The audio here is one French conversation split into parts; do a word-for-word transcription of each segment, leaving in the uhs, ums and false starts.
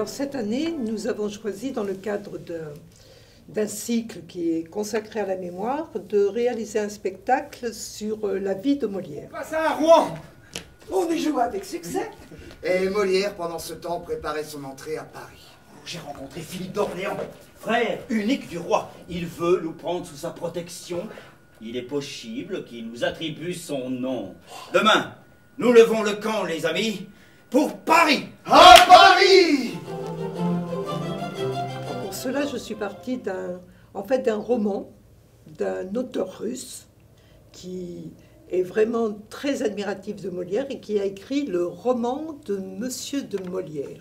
Alors cette année, nous avons choisi, dans le cadre d'un cycle qui est consacré à la mémoire, de réaliser un spectacle sur la vie de Molière. Passe à Rouen. On y joue avec succès. Et Molière, pendant ce temps, préparait son entrée à Paris. J'ai rencontré Philippe d'Orléans, frère unique du roi. Il veut nous prendre sous sa protection. Il est possible qu'il nous attribue son nom. Demain, nous levons le camp, les amis, pour Paris. À Paris! Pour cela, je suis partie d'un, en fait, d'un roman d'un auteur russe qui est vraiment très admiratif de Molière et qui a écrit le roman de Monsieur de Molière.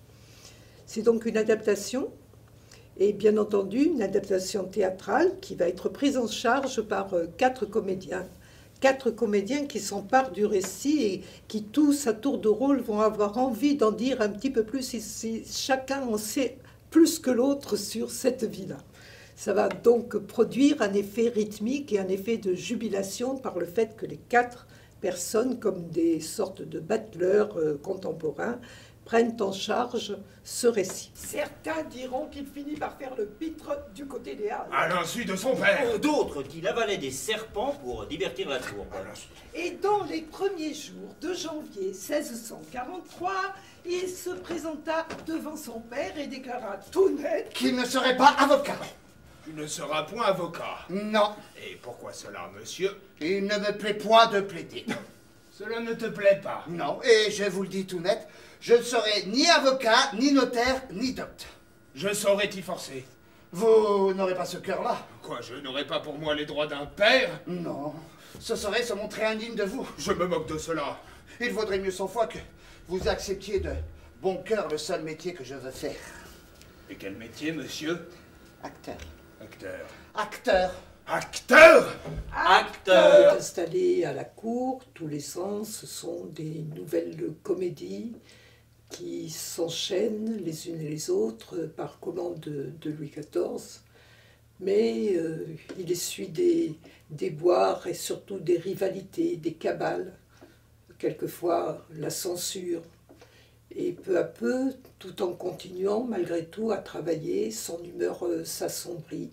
C'est donc une adaptation, et bien entendu une adaptation théâtrale qui va être prise en charge par quatre comédiens. Quatre comédiens qui s'emparent du récit et qui tous, à tour de rôle, vont avoir envie d'en dire un petit peu plus, et si chacun en sait plus que l'autre sur cette vie-là. Ça va donc produire un effet rythmique et un effet de jubilation par le fait que les quatre personnes, comme des sortes de battleurs euh, contemporains, prennent en charge ce récit. Certains diront qu'il finit par faire le pitre du côté des Halles. À l'insu de son père. D'autres qu'il avalait des serpents pour divertir la tour. Et dans les premiers jours de janvier seize cent quarante-trois, il se présenta devant son père et déclara tout net qu'il ne serait pas avocat. Tu ne seras point avocat. Non. Et pourquoi cela, monsieur? Il ne me plaît point de plaider. Cela ne te plaît pas? Non, et je vous le dis tout net, je ne serai ni avocat, ni notaire, ni docte. Je saurais t'y forcer. Vous n'aurez pas ce cœur-là? Quoi, je n'aurais pas pour moi les droits d'un père? Non, ce serait se montrer indigne de vous. Je me moque de cela. Il vaudrait mieux cent fois que vous acceptiez de bon cœur le seul métier que je veux faire. Et quel métier, monsieur? Acteur. Acteur. Acteur. Acteur! Acteur! Installés à la cour, tous les sens, ce sont des nouvelles comédies qui s'enchaînent les unes et les autres par commande de, de Louis quatorze. Mais euh, il essuie des déboires et surtout des rivalités, des cabales, quelquefois la censure. Et peu à peu, tout en continuant malgré tout à travailler, son humeur euh, s'assombrit.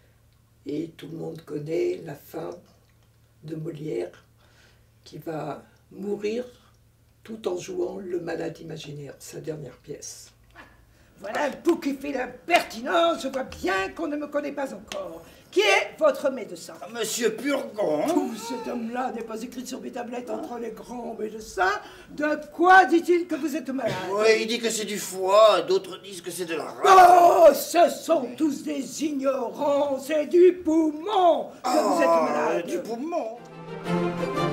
Et tout le monde connaît la fin de Molière, qui va mourir tout en jouant le malade imaginaire, sa dernière pièce. Voilà un pou qui fait l'impertinence, je vois bien qu'on ne me connaît pas encore. Qui est votre médecin? Monsieur Purgon. Tout cet homme-là n'est pas écrit sur mes tablettes entre les grands médecins. De quoi dit-il que vous êtes malade? Oui, il dit que c'est du foie, d'autres disent que c'est de la rate. Oh, ce sont tous des ignorants, c'est du poumon que oh, vous êtes malade. Du poumon.